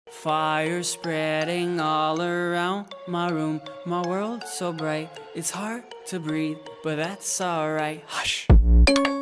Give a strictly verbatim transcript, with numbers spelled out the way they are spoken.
Fire spreading all around my room. My world so bright, it's hard to breathe, but that's alright. Hush.